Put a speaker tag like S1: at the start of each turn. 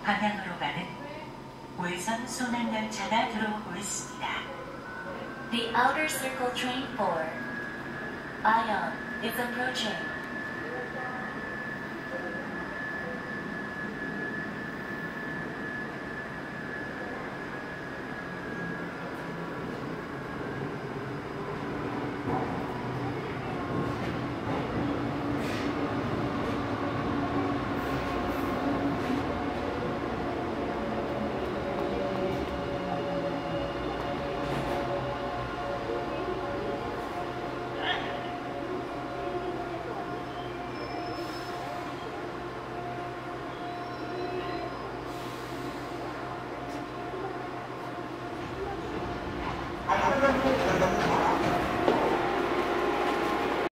S1: 방향으로 가는 우회선 순환 열차가 들어오고 있습니다.
S2: The Outer Circle Train 4, Ion, is approaching.